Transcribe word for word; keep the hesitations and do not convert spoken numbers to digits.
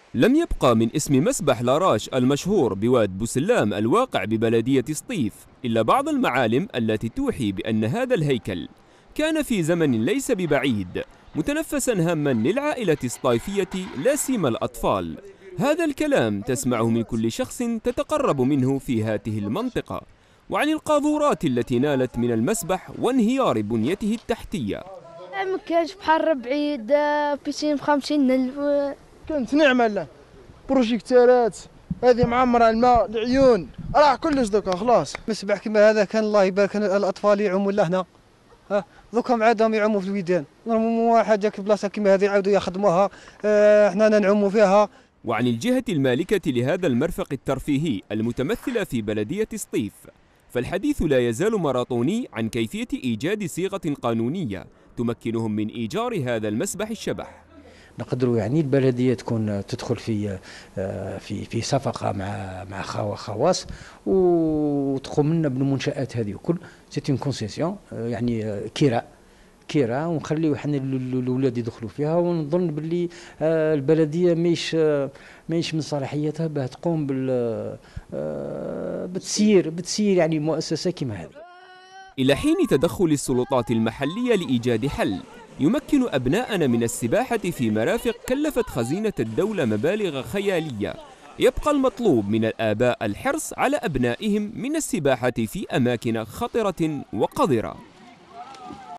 لم يبقى من اسم مسبح لاراش المشهور بواد بوسلام الواقع ببلدية سطيف إلا بعض المعالم التي توحي بأن هذا الهيكل كان في زمن ليس ببعيد متنفسا هاما للعائلة السطيفية لا سيما الأطفال. هذا الكلام تسمعه من كل شخص تتقرب منه في هذه المنطقة، وعن القاذورات التي نالت من المسبح وانهيار بنيته التحتية. ما كانش بحال بعيد بيسين بخمسين ألف. كانت نعمة له بروجيكتارات هذه معمرة الماء العيون راه كلش دوكا خلاص. مسبح كما هذا كان الله يبارك الأطفال يعوموا لهنا، ها دوكا معادهم يعوموا في الويدان، نورمالمون حاجة كي بلاصة كما هذه يعاودوا يخدموها، اه حنا نعوموا فيها. وعن الجهة المالكة لهذا المرفق الترفيهي المتمثلة في بلدية سطيف، فالحديث لا يزال ماراطوني عن كيفية إيجاد صيغة قانونية تمكنهم من إيجار هذا المسبح الشبح. نقدروا يعني البلديه تكون تدخل في في في صفقه مع مع خواص وتقوم لنا بالمنشات هذه الكل، سيتي كونسيسيون يعني كراء كراء ونخليو حنا الاولاد يدخلوا فيها، ونظن باللي البلديه ماهيش ماهيش من صلاحيتها باه تقوم بال بالتسيير بالتسيير يعني مؤسسه كما هذه. إلى حين تدخل السلطات المحلية لإيجاد حل يمكن أبناءنا من السباحة في مرافق كلفت خزينة الدولة مبالغ خيالية، يبقى المطلوب من الآباء الحرص على أبنائهم من السباحة في أماكن خطرة وقذرة.